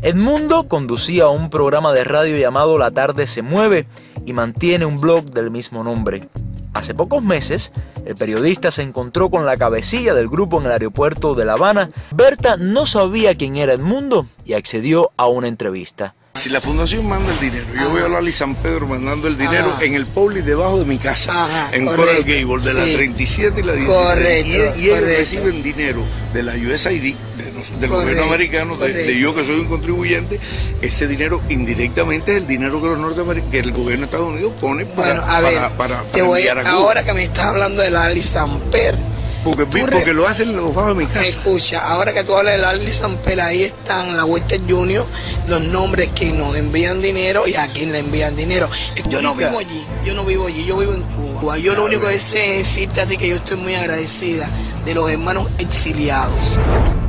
Edmundo conducía un programa de radio llamado La Tarde se Mueve y mantiene un blog del mismo nombre. Hace pocos meses, el periodista se encontró con la cabecilla del grupo en el aeropuerto de La Habana. Berta no sabía quién era Edmundo y accedió a una entrevista. Si la fundación manda el dinero, yo voy a Lali San Pedro mandando el dinero en el Publix debajo de mi casa, en Coral Gable, de la 37 y la 16. Y ellos reciben dinero de la USAID, del gobierno americano, de yo que soy un contribuyente. Ese dinero indirectamente es el dinero que los norteamericanos, que el gobierno de Estados Unidos pone para enviar a Cuba. Ahora que me estás hablando de Lali San Pedro, porque lo hacen los bajos de mi casa. Escucha, ahora que tú hablas de Lali San Pedro, ahí están la Western Junior, los nombres que nos envían dinero y a quién le envían dinero. Yo no vivo allí, yo vivo en Cuba. Yo lo único que sé es decirte a ti que yo estoy muy agradecida de los hermanos exiliados.